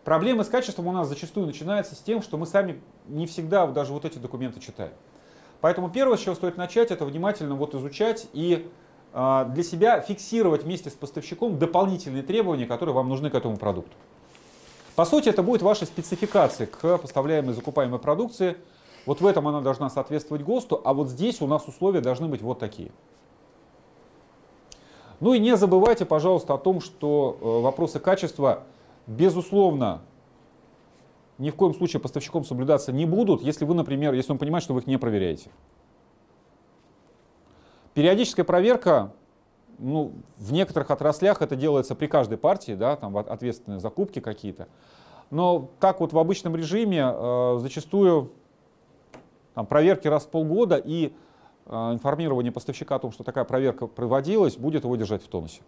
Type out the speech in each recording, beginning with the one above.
Проблемы с качеством у нас зачастую начинаются с тем, что мы сами не всегда даже вот эти документы читаем. Поэтому первое, с чего стоит начать, это внимательно вот изучать и для себя фиксировать вместе с поставщиком дополнительные требования, которые вам нужны к этому продукту. По сути, это будет ваша спецификация к поставляемой и закупаемой продукции. Вот в этом она должна соответствовать ГОСТу, а вот здесь у нас условия должны быть вот такие. Ну и не забывайте, пожалуйста, о том, что вопросы качества, безусловно, ни в коем случае поставщиком соблюдаться не будут, если вы, например, если он понимает, что вы их не проверяете. Периодическая проверка, ну, в некоторых отраслях это делается при каждой партии, да, там ответственные закупки какие-то. Но так вот в обычном режиме зачастую там, проверки раз в полгода и информирование поставщика о том, что такая проверка проводилась, будет его держать в тонусе.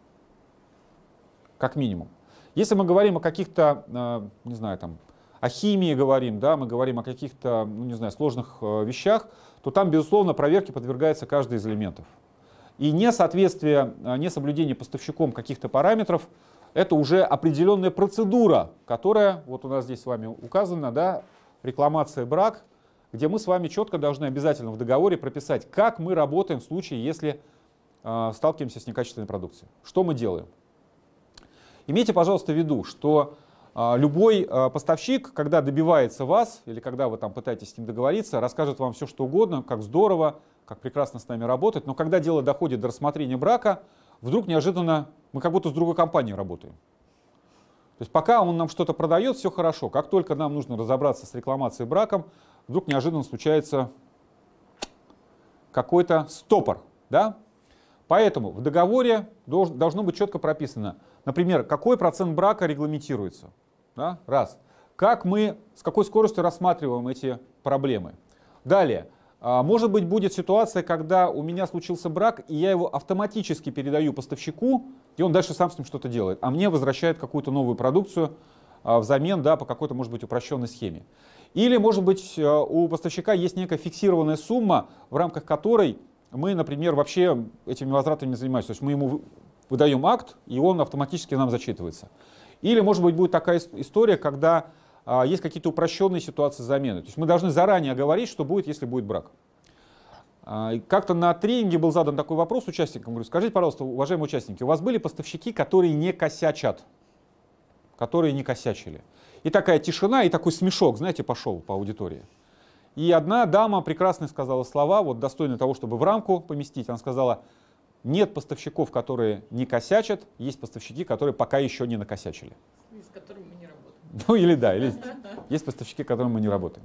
Как минимум. Если мы говорим о каких-то, не знаю, там, о химии говорим, да, мы говорим о каких-то, ну, не знаю, сложных вещах, то там, безусловно, проверке подвергается каждый из элементов. И несоответствие, несоблюдение поставщиком каких-то параметров — это уже определенная процедура, которая, вот у нас здесь с вами указана, да, рекламация, брак, где мы с вами четко должны обязательно в договоре прописать, как мы работаем в случае, если сталкиваемся с некачественной продукцией. Что мы делаем? Имейте, пожалуйста, в виду, что любой поставщик, когда добивается вас, или когда вы там пытаетесь с ним договориться, расскажет вам все, что угодно, как здорово, как прекрасно с нами работать, но когда дело доходит до рассмотрения брака, вдруг неожиданно мы как будто с другой компанией работаем. То есть пока он нам что-то продает, все хорошо. Как только нам нужно разобраться с рекламацией браком, вдруг неожиданно случается какой-то стопор. Да? Поэтому в договоре должно быть четко прописано, например, какой процент брака регламентируется. Да? Раз. Как мы, с какой скоростью рассматриваем эти проблемы. Далее. Может быть, будет ситуация, когда у меня случился брак, и я его автоматически передаю поставщику, и он дальше сам с ним что-то делает, а мне возвращает какую-то новую продукцию взамен, да, по какой-то, может быть, упрощенной схеме. Или, может быть, у поставщика есть некая фиксированная сумма, в рамках которой мы, например, вообще этими возвратами не занимаемся. То есть мы ему выдаем акт, и он автоматически нам зачитывается. Или, может быть, будет такая история, когда есть какие-то упрощенные ситуации замены. То есть мы должны заранее говорить, что будет, если будет брак. Как-то на тренинге был задан такой вопрос участникам. Говорю, скажите, пожалуйста, уважаемые участники, у вас были поставщики, которые не косячат? Которые не косячили. И такая тишина, и такой смешок, знаете, пошел по аудитории. И одна дама прекрасно сказала слова, вот достойные того, чтобы в рамку поместить. Она сказала, нет поставщиков, которые не косячат, есть поставщики, которые пока еще не накосячили. И с которыми мы не работаем. Ну или да, или есть поставщики, с которыми мы не работаем.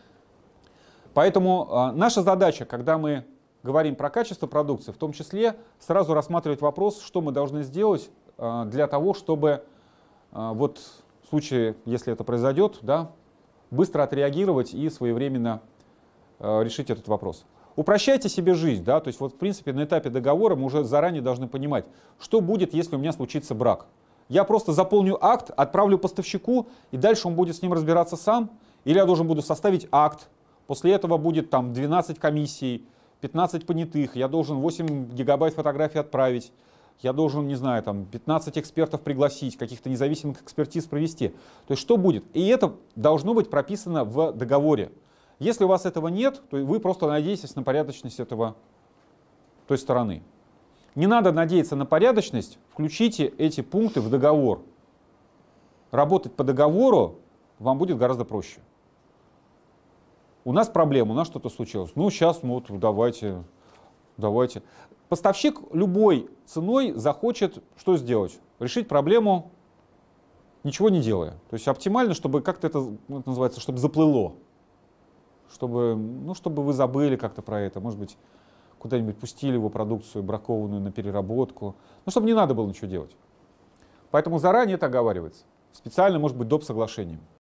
Поэтому наша задача, когда мы говорим про качество продукции, в том числе сразу рассматривать вопрос, что мы должны сделать для того, чтобы вот в случае, если это произойдет, да, быстро отреагировать и своевременно решить этот вопрос. Упрощайте себе жизнь, да, то есть вот в принципе на этапе договора мы уже заранее должны понимать, что будет, если у меня случится брак. Я просто заполню акт, отправлю поставщику, и дальше он будет с ним разбираться сам, или я должен буду составить акт, после этого будет там 12 комиссий, 15 понятых, я должен 8 гигабайт фотографий отправить, я должен, не знаю, там 15 экспертов пригласить, каких-то независимых экспертиз провести. То есть что будет? И это должно быть прописано в договоре. Если у вас этого нет, то вы просто надеетесь на порядочность этого той стороны. Не надо надеяться на порядочность, включите эти пункты в договор. Работать по договору вам будет гораздо проще. У нас проблема, у нас что-то случилось. Ну, сейчас вот давайте. Поставщик любой ценой захочет что сделать? Решить проблему, ничего не делая. То есть оптимально, чтобы как-то это называется, чтобы заплыло. Чтобы вы забыли как-то про это. Может быть, куда-нибудь пустили его продукцию бракованную на переработку. Ну, чтобы не надо было ничего делать. Поэтому заранее это оговаривается. Специально, может быть, доп. Соглашением.